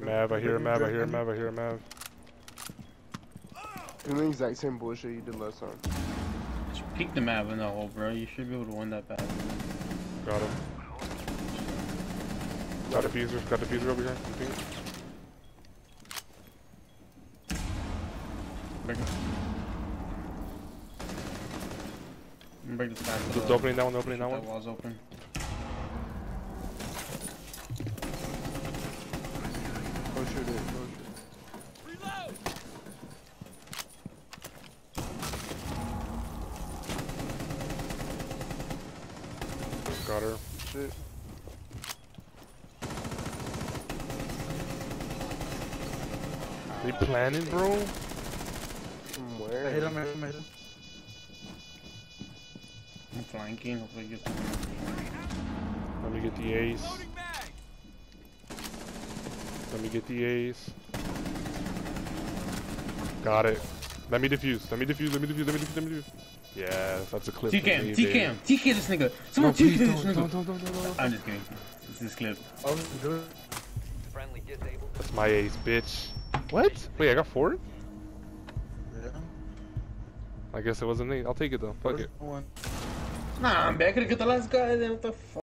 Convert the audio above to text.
Mav, I hear a Mav, I hear a Mav, I hear a Mav. Doing the exact same bullshit you did last time. Just peek the map in the hole, bro. You should be able to win that battle. Got him. Got a diffuser over here. I think. Break the side. Just opening that one, opening that one. That wall's open. Go shoot it, go shoot it. Got her. Shit. They planning, bro? From where? I hit him, I hit him. I'm flanking. Hopefully, get some. Let me get the ace. Let me get the ace. Got it. Let me defuse. Let me defuse. Let me defuse. Let me defuse. Let me defuse. Yeah, that's a clip. TCam, TCam, TK this nigga. Someone TK this nigga. Don't. I'm just kidding. It's this clip. Oh, good. Friendly disabled. That's my ace, bitch. What? Wait, I got 4? Yeah. I guess it wasn't me. I'll take it though. Fuck it. One. Nah, I'm back. I could've got the last guy. Then what the fuck?